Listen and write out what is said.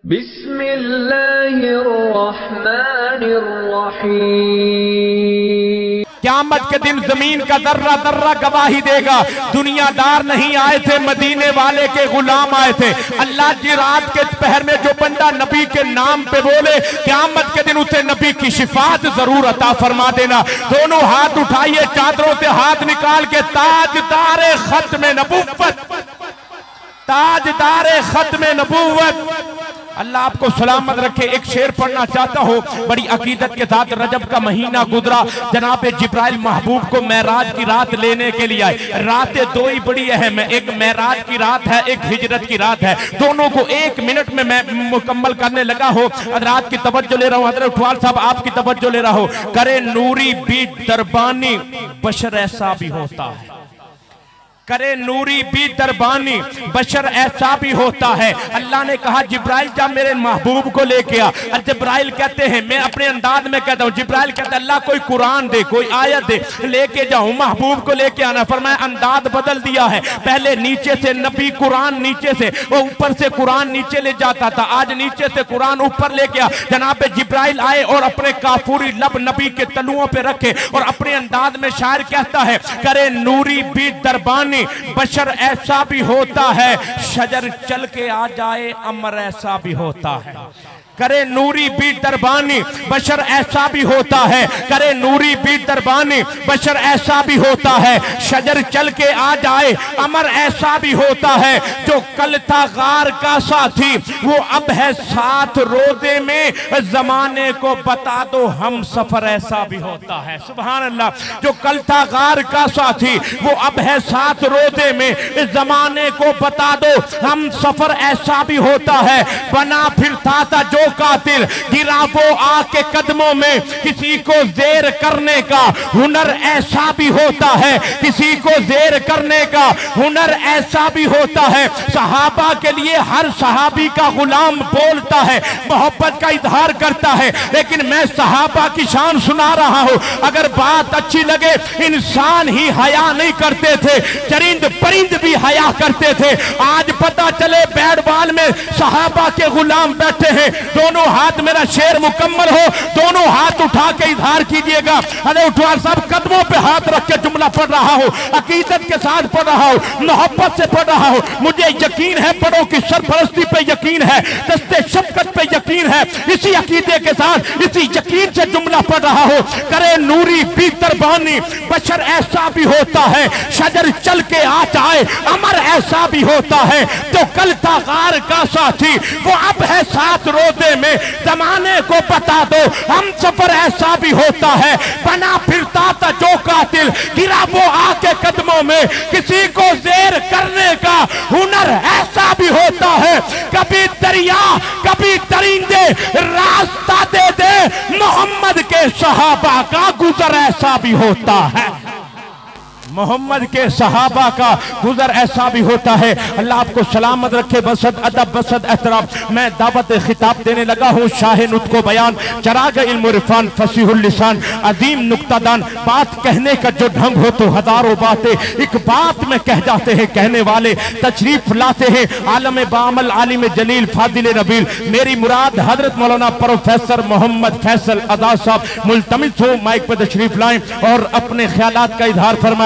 बिस्मिल्लाहिर्रहमानिर्रहीम। क़यामत के दिन जमीन का दर्रा दर्रा गवाही देगा। दुनियादार नहीं आए थे, मदीने वाले के गुलाम आए थे। अल्लाह जी रात के पहर में जो बंदा नबी के नाम पे बोले, क़यामत के दिन उसे नबी की शिफात जरूर अता फरमा देना। दोनों हाथ उठाइए, चादरों से हाथ निकाल के ताजदारे खत्म नबुव्वत, ताजदारे खत्म नबुव्वत, अल्लाह आपको सलामत रखे। एक शेर पढ़ना चाहता हूँ, बड़ी अकीदत के साथ। रजब का महीना गुजरा, जनाब जिब्राइल महबूब को मेराज की रात लेने के लिए आए। रातें दो ही बड़ी अहम है, एक मेराज की रात है, एक हिजरत की रात है। दोनों को एक मिनट में मैं मुकम्मल करने लगा हो। रात की तवज्जो ले रहा हूँ, हज़रत उठवाल साहब आपकी तवज्जो ले रहा हूँ। करे नूरी भी दरबानी बशर ऐसा भी होता है, करे नूरी भी दरबानी बशर ऐसा भी होता है। अल्लाह ने कहा जिब्राइल जा मेरे महबूब को लेके आ। और जिब्राइल कहते हैं, मैं अपने अंदाज में कहता हूँ, जिब्राइल कहता है अल्लाह कोई कुरान दे, कोई आयत दे, लेके जाऊं। महबूब को लेके आना। फरमाया अंदाज बदल दिया है। पहले नीचे से नबी कुरान नीचे से, वो ऊपर से कुरान नीचे ले जाता था, आज नीचे से कुरान ऊपर लेके आ। जनाब जिब्राइल आए और अपने काफूरी लब नबी के तलुओं पे रखे और अपने अंदाज में शायर कहता है, करे नूरी भी दरबानी बशर ऐसा भी होता है, शजर चल के आ जाए अमर ऐसा भी होता है। करे नूरी भी दरबानी बशर ऐसा भी होता है, करे नूरी भी दरबानी बशर ऐसा भी होता है, शजर चल के आ जाए अमर ऐसा भी होता है। जो कल था गार का साथी वो अब है साथ रोजे में, जमाने को बता दो हम सफर ऐसा भी होता है। सुभान अल्लाह। जो कल था गार का साथी वो अब है साथ रोजे में, जमाने को बता दो हम सफर ऐसा भी होता है। बना फिरता था जो कातिल गिरा वो आके कदमों में, किसी को जेर करने का हुनर ऐसा भी होता है, किसी को जेर करने का हुनर ऐसा भी होता है। सहाबा के लिए हर सहाबी का गुलाम बोलता है, मोहब्बत का इजहार करता है, लेकिन मैं सहाबा की शान सुना रहा हूं। अगर बात अच्छी लगे, इंसान ही हया नहीं करते थे, चरिंद परिंद भी हया करते थे। आज पता चले बैट बॉल में सहाबा के गुलाम बैठे हैं। दोनों हाथ, मेरा शेर मुकम्मल हो, दोनों हाथ उठा के इजहार कीजिएगा। अरे उठवार साहब कदमों पे हाथ रख के जुमला पढ़ रहा हूं, अकीदत के साथ पढ़ रहा हूं, मोहब्बत से पढ़ रहा हूं। मुझे यकीन है बड़ों की सरपरस्ती पे यकीन है, दस्ते शफकत पे यकीन है। इसी अकीदे के साथ, इसी यकीन से जुमला पढ़ रहा हूं। करे नूरी भी दरबानी बशर ऐसा भी होता है, शजर चल के आ जाए अमर ऐसा भी होता है। तो कल था गार का साथी वो अब है साथ रोजे में, जमाने को बता दो हम सफर ऐसा भी होता है। बना फिरता था जो कातिल गिरा वो आके कदमों में, किसी को जेर करने का हुनर ऐसा भी होता है। कभी दरिया कभी दरिंदे रास्ता दे दे, मोहम्मद के सहाबा का गुजर ऐसा भी होता है, मोहम्मद के सहाबा का गुजर ऐसा भी होता है। अल्लाह आपको सलामत रखे। बसद अदब बसद एहतराम मैं दावत खिताब देने लगा हूँ। शाह नुत्को बयान, चराग इल्म इरफान, फसीहुल लिसान, अजीम नुक्तादान। बात कहने का जो ढंग हो तो हजारों बातें एक बात में कह जाते हैं कहने वाले। तशरीफ लाते हैं आलम बामल आलिम जलील फादिल नबील, मेरी मुराद हजरत मौलाना प्रोफेसर मोहम्मद फैसल आजाद साहब। मुल्तमिस हो माइक पर तशरीफ लाएं और अपने ख्यालात का इजहार फरमाएं।